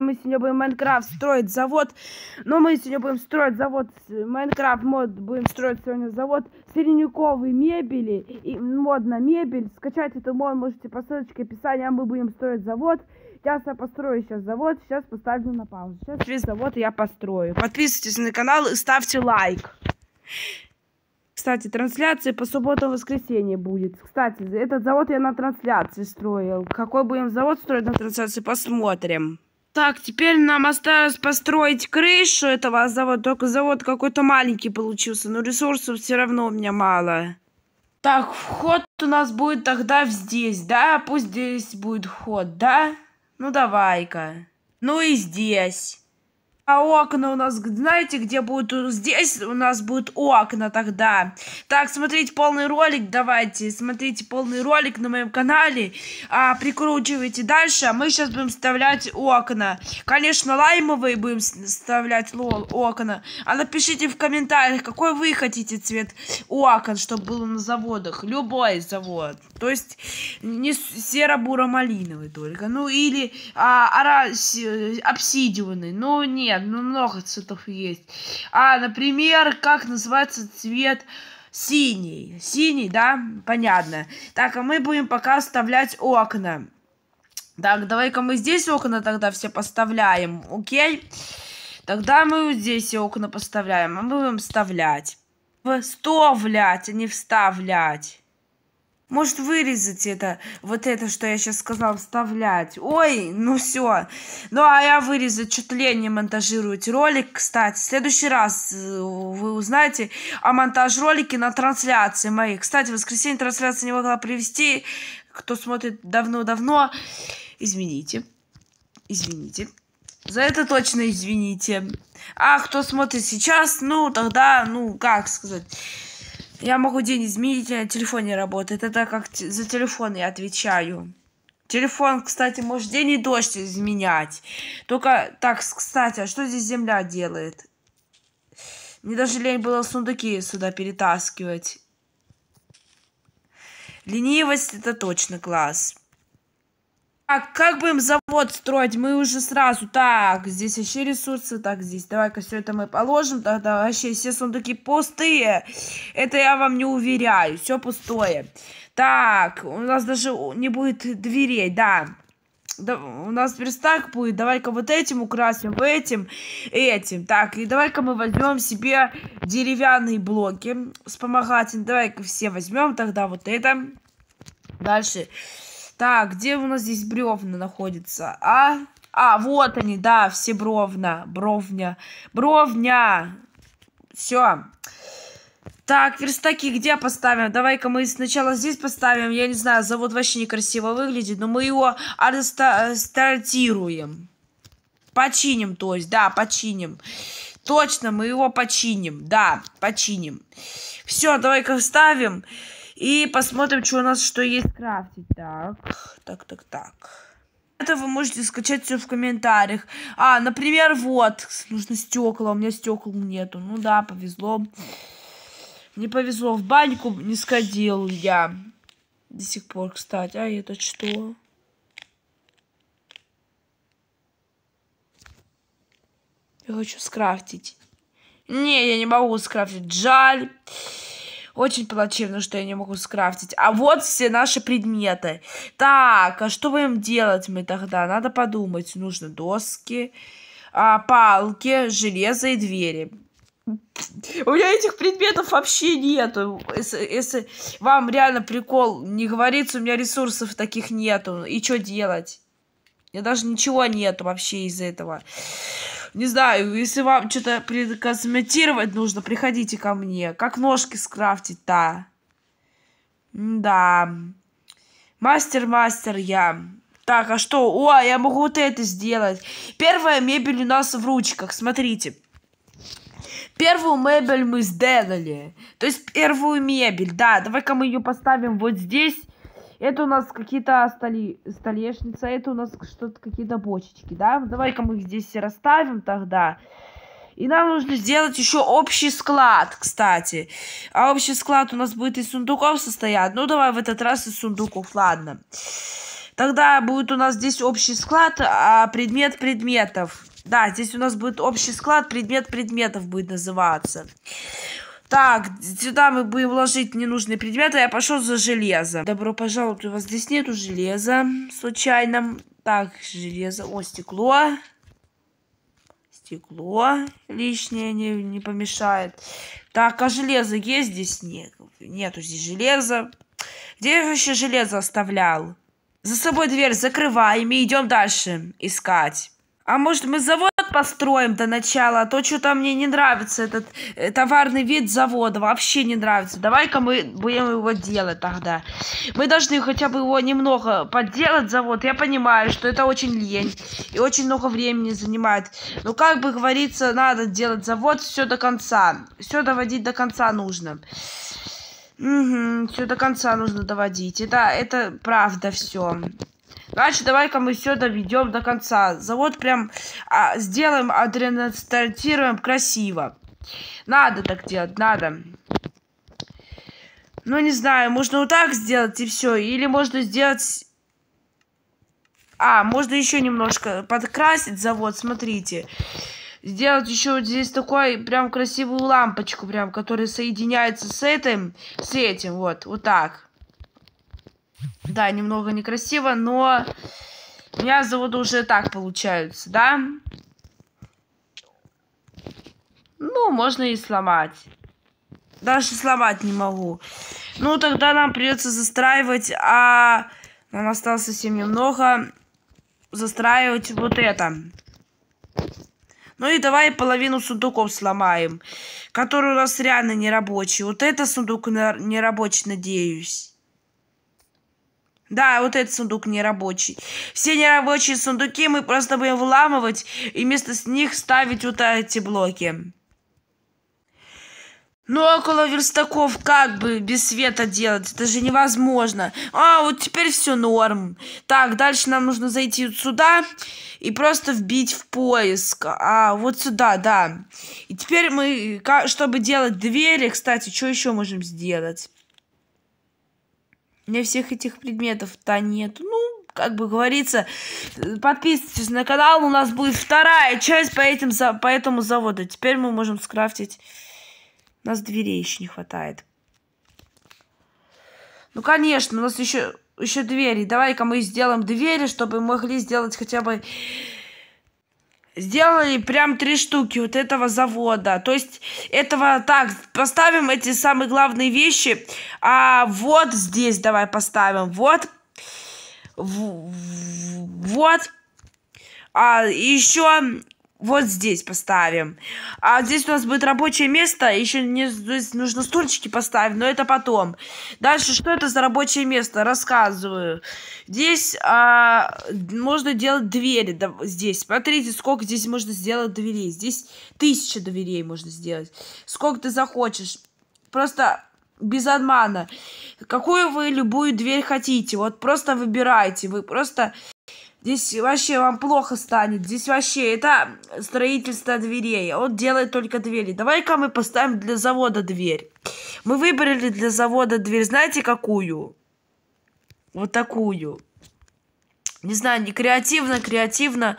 Мы сегодня будем Майнкрафт строить завод. Но мы сегодня будем строить завод. Майнкрафт мод. Будем строить сегодня завод средневековой мебели. И мод на мебель. Скачать эту мод можете по ссылочке в описании. А мы будем строить завод. Я построю сейчас завод. Сейчас поставлю на паузу. Сейчас весь завод я построю. Подписывайтесь на канал и ставьте лайк. Кстати, трансляция по субботам и воскресенье будет. Кстати, этот завод я на трансляции строил. Какой будем завод строить на трансляции, посмотрим. Так, теперь нам осталось построить крышу этого завода. Только завод какой-то маленький получился, но ресурсов все равно у меня мало. Так, вход у нас будет тогда здесь, да? Пусть здесь будет вход, да? Ну, давай-ка. Ну и здесь. А окна у нас, знаете, где будут? Здесь у нас будут окна тогда. Так, смотрите полный ролик, давайте. Смотрите полный ролик на моем канале. Прикручивайте дальше. А мы сейчас будем вставлять окна. Конечно, лаймовые будем вставлять окна. А напишите в комментариях, какой вы хотите цвет окон, чтобы было на заводах. Любой завод. То есть не серо-буро-малиновый только. Ну или обсидианный. Ну нет. Ну, много цветов есть. Например, как называется цвет синий? Синий, да? Понятно. Так, а мы будем пока вставлять окна. Так, давай-ка мы здесь окна тогда все поставляем, окей? Тогда мы вот здесь все окна поставляем, а мы будем вставлять. Вставлять, а не вставлять. Может вырезать это, вот это, что я сейчас сказал, вставлять. Ой, ну все. Ну, а я вырезать, что-то лень не монтажировать ролик, кстати. В следующий раз вы узнаете о монтаж-ролике на трансляции моей. Кстати, в воскресенье трансляция не могла привести. Кто смотрит давно-давно, извините. Извините. За это точно извините. А кто смотрит сейчас, ну, тогда, ну, как сказать... Я могу день изменить, а на телефоне работает. Это как за телефон я отвечаю. Телефон, кстати, может день и дождь изменять. Только, так, кстати, а что здесь земля делает? Мне даже лень было сундуки сюда перетаскивать. Ленивость — это точно класс. Так, как будем завод строить? Мы уже сразу... Так, здесь вообще ресурсы. Так, здесь давай-ка все это мы положим. Тогда вообще все сундуки пустые. Это я вам не уверяю. Все пустое. Так, у нас даже не будет дверей, да. У нас верстак будет. Давай-ка вот этим украсим, этим. Так, и давай-ка мы возьмем себе деревянные блоки вспомогательные. Давай-ка все возьмем тогда вот это. Дальше... Так, где у нас здесь бревна находятся? Вот они, да, все бровня. Все. Так, верстаки где поставим? Давай-ка мы сначала здесь поставим. Я не знаю, завод вообще некрасиво выглядит, но мы его отстартируем. Починим, то есть, да, починим. Точно, мы его починим. Да, починим. Все, давай-ка вставим. И посмотрим, что у нас что есть крафтить. Так. Это вы можете скачать все в комментариях. Например, вот. Нужно стекла. У меня стекол нету. Ну да, повезло. Не повезло. В баньку не сходил я. До сих пор, кстати. Это что? Я хочу скрафтить. Не, я не могу скрафтить. Жаль. Очень плачевно, что я не могу скрафтить. А вот все наши предметы. Так, а что будем делать мы тогда? Надо подумать. Нужно доски, палки, железо и двери. У меня этих предметов вообще нету. Если вам реально прикол не говорится, у меня ресурсов таких нету. И что делать? У меня даже ничего нету вообще из этого. Не знаю, если вам что-то прикосметировать нужно, приходите ко мне. Как ножки скрафтить-то? Да. Мастер я. Так, а что? Я могу вот это сделать. Первая мебель у нас в ручках, смотрите. Первую мебель мы сделали. То есть первую мебель, да. Давай-ка мы ее поставим вот здесь. Это у нас какие-то столешницы, это у нас что-то, какие-то бочечки, да? Давай-ка мы их здесь все расставим тогда. И нам нужно сделать еще общий склад, кстати. А общий склад у нас будет из сундуков состоять. Ну, давай в этот раз из сундуков, ладно. Тогда будет у нас здесь общий склад, а предмет предметов. Да, здесь у нас будет общий склад, предмет предметов будет называться. Так, сюда мы будем ложить ненужные предметы. Я пошел за железо. Добро пожаловать, у вас здесь нету железа случайно. Так, железо. О, стекло. Стекло лишнее не помешает. Так, а железо есть здесь? Нет, нету здесь железа. Где я вообще железо оставлял? За собой дверь закрываем и идем дальше искать. А может мы завод построим до начала? А то что-то мне не нравится этот товарный вид завода. Вообще не нравится. Давай-ка мы будем его делать тогда. Мы должны хотя бы его немного подделать, завод. Я понимаю, что это очень лень. И очень много времени занимает. Но как бы говорится, надо делать завод все до конца. Все доводить до конца нужно. Угу, все до конца нужно доводить. Это правда все. Значит, давай-ка мы все доведем до конца. Завод прям сделаем, отремонтируем красиво. Надо так делать, надо. Ну, не знаю, можно вот так сделать и все. Или можно сделать... можно еще немножко подкрасить завод, смотрите. Сделать еще вот здесь такой прям красивую лампочку, прям, которая соединяется с этим, вот так. Да, немного некрасиво, но у меня заводы уже так получаются, да? Ну, можно и сломать. Даже сломать не могу. Ну, тогда нам придется застраивать, нам осталось совсем немного, застраивать вот это. Ну и давай половину сундуков сломаем, которые у нас реально не рабочие. Вот это сундук не рабочий, надеюсь. Да, вот этот сундук не рабочий. Все нерабочие сундуки мы просто будем вламывать и вместо них ставить вот эти блоки. Ну, около верстаков как бы без света делать? Это же невозможно. Вот теперь все норм. Так, дальше нам нужно зайти вот сюда и просто вбить в поиск. Вот сюда, да. И теперь мы, чтобы делать двери, кстати, что еще можем сделать? У меня всех этих предметов-то нет. Ну, как бы говорится, подписывайтесь на канал. У нас будет вторая часть по этому заводу. Теперь мы можем скрафтить. У нас дверей еще не хватает. Ну, конечно, у нас еще двери. Давай-ка мы сделаем двери, чтобы могли сделать хотя бы... Сделали прям 3 штуки вот этого завода. То есть этого... Так, поставим эти самые главные вещи. Вот здесь давай поставим. Вот. Еще... Вот здесь поставим. Здесь у нас будет рабочее место. Еще здесь нужно стульчики поставить, но это потом. Дальше, что это за рабочее место? Рассказываю. Здесь можно делать двери. Здесь, смотрите, сколько здесь можно сделать дверей. Здесь 1000 дверей можно сделать. Сколько ты захочешь. Просто без обмана. Какую вы любую дверь хотите. Вот просто выбирайте. Вы просто... Здесь вообще вам плохо станет. Здесь вообще это строительство дверей. Он делает только двери. Давай-ка мы поставим для завода дверь. Мы выбрали для завода дверь. Знаете, какую? Вот такую. Не знаю, не креативно, креативно.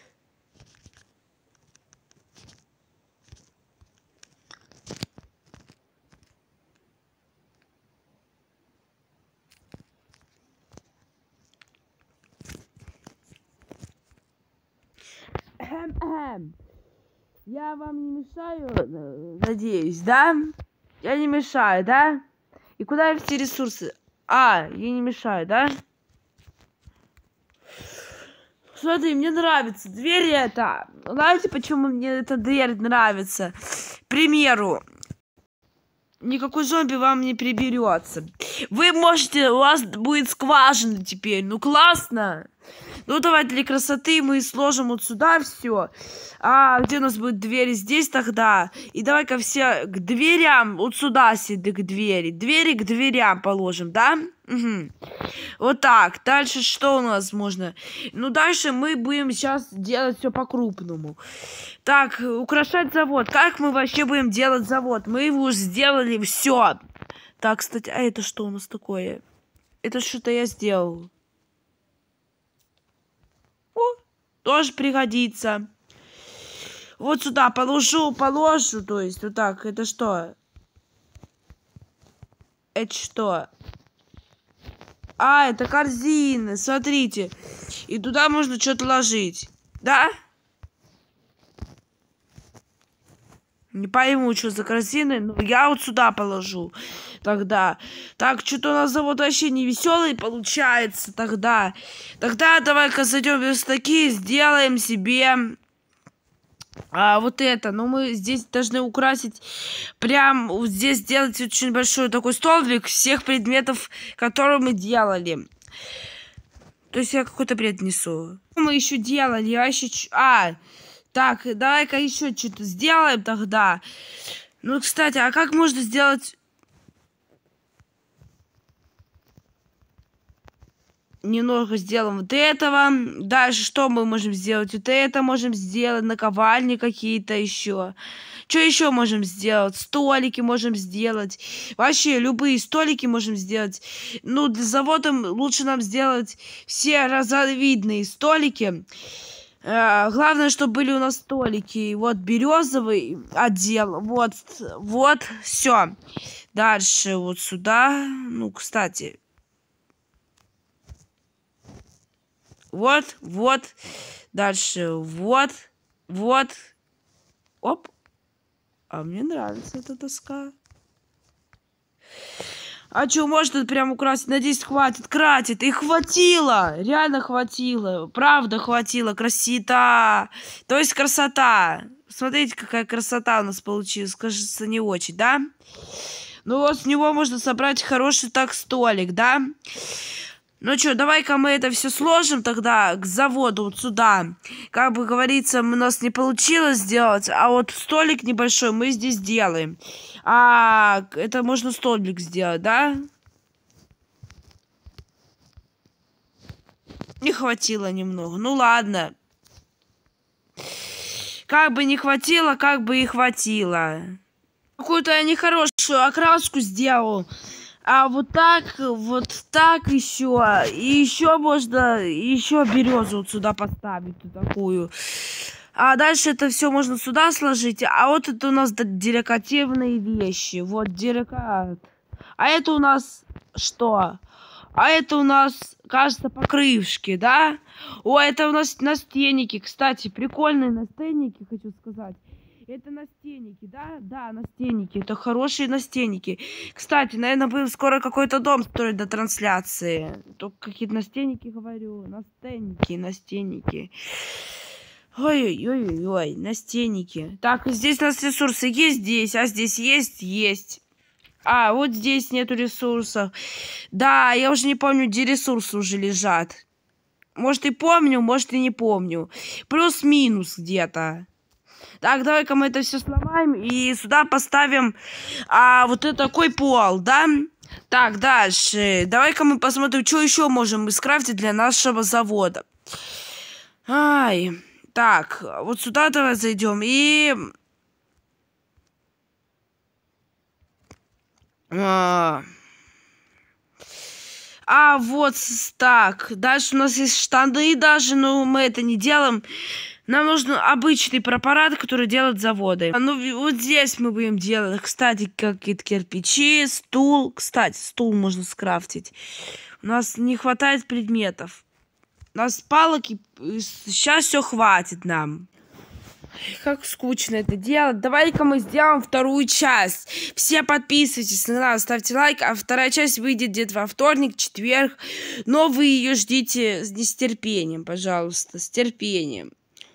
Я вам не мешаю, надеюсь, да? Я не мешаю, да? И куда все ресурсы? Я не мешаю, да? Смотри, мне нравится дверь эта. Знаете, почему мне эта дверь нравится? К примеру, никакой зомби вам не приберется. Вы можете, у вас будет скважина теперь. Ну, классно. Ну, давай для красоты мы сложим вот сюда все. Где у нас будет двери? Здесь тогда. И давай-ка все к дверям, вот сюда сюда к двери. Двери к дверям положим, да? Угу. Вот так. Дальше что у нас можно? Ну, дальше мы будем сейчас делать все по-крупному. Так, украшать завод. Как мы вообще будем делать завод? Мы его уже сделали все. Так, кстати, это что у нас такое? Это что-то я сделал. тоже пригодится. Вот сюда положу, то есть вот так. Это что? Это что? А, это корзины, смотрите. И туда можно что-то ложить. Да? Не пойму, что за корзины, но я вот сюда положу тогда. Так, что-то у нас завод вообще не веселый получается тогда. Тогда давай-ка зайдем в верстаки, сделаем себе вот это. Но мы здесь должны украсить, прям вот здесь сделать очень большой такой столбик всех предметов, которые мы делали. То есть я какой-то бред несу. Мы еще делали, я еще... Так, давай-ка еще что-то сделаем тогда. Ну, кстати, а как можно сделать... Немного сделаем вот этого. Дальше что мы можем сделать? Вот это можем сделать. Наковальни какие-то еще. Что еще можем сделать? Столики можем сделать. Вообще, любые столики можем сделать. Ну, для завода лучше нам сделать все разновидные столики. Главное, чтобы были у нас столики. Вот березовый отдел. Вот, все. Дальше вот сюда. Ну, кстати. Вот. Дальше вот. Оп. А мне нравится эта доска. А что, может прям украсить? Надеюсь, хватит. Кратит. И хватило. Реально хватило. Правда хватило. Красота. То есть красота. Смотрите, какая красота у нас получилась. Кажется, не очень, да? Ну вот с него можно собрать хороший так столик, да? Ну что, давай-ка мы это все сложим тогда к заводу вот сюда. Как бы говорится, у нас не получилось сделать, а вот столик небольшой мы здесь делаем. А это можно столик сделать, да? Не хватило немного. Ну ладно. Как бы не хватило, как бы и хватило. Какую-то я нехорошую окраску сделал. А вот так еще. И еще можно еще березу вот сюда поставить. Вот такую. А дальше это все можно сюда сложить. А вот это у нас декоративные вещи. Вот декорат. А это у нас что? А это у нас, кажется, покрышки, да? О, это у нас настенники. Кстати, прикольные настенники, хочу сказать. Это настенники, да? Да, настенники. Это хорошие настенники. Кстати, наверное, будем скоро какой-то дом строить до трансляции. Только какие-то настенники, говорю. Настенники. Ой-ой-ой, настенники. Так, здесь у нас ресурсы есть здесь, а здесь есть. А, вот здесь нету ресурсов. Да, я уже не помню, где ресурсы уже лежат. Может и помню, может и не помню. Плюс-минус где-то. Так, давай-ка мы это все сломаем и сюда поставим вот это такой пол, да? Так, дальше. Давай-ка мы посмотрим, что еще можем мы скрафтить для нашего завода. Так, вот сюда давай зайдем и... вот так. Дальше у нас есть штаны даже, но мы это не делаем. Нам нужен обычный препарат, который делают заводы. Ну, вот здесь мы будем делать, кстати, какие-то кирпичи, стул. Кстати, стул можно скрафтить. У нас не хватает предметов. У нас палок, и сейчас все хватит нам. Как скучно это делать. Давай-ка мы сделаем вторую часть. Все подписывайтесь на канал, ставьте лайк. А вторая часть выйдет где-то во вторник, четверг. Но вы ее ждите с терпением, пожалуйста. С терпением.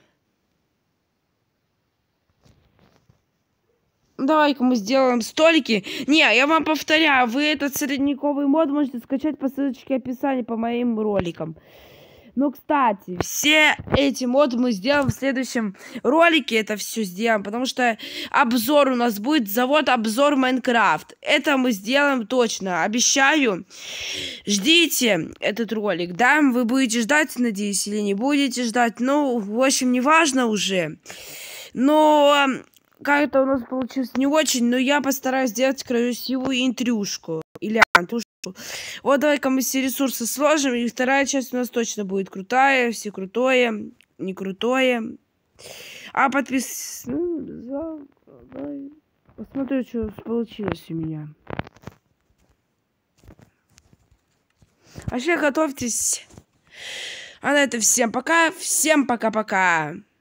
Давай-ка мы сделаем столики. Не, я вам повторяю, вы этот средневековый мод можете скачать по ссылочке в описании по моим роликам. Ну, кстати, все эти моды мы сделаем в следующем ролике. Это все сделаем, потому что обзор у нас будет, завод обзор Майнкрафт. Это мы сделаем точно, обещаю. Ждите этот ролик, да? Вы будете ждать, надеюсь, или не будете ждать. Ну, в общем, неважно уже. Но как-то у нас получилось не очень, но я постараюсь сделать красивую интрюшку. Или антушку. Вот давай-ка мы все ресурсы сложим, и вторая часть у нас точно будет крутая, все крутое. не крутое. А посмотрю, что получилось у меня. А сейчас готовьтесь. А на это всем пока. Всем пока-пока.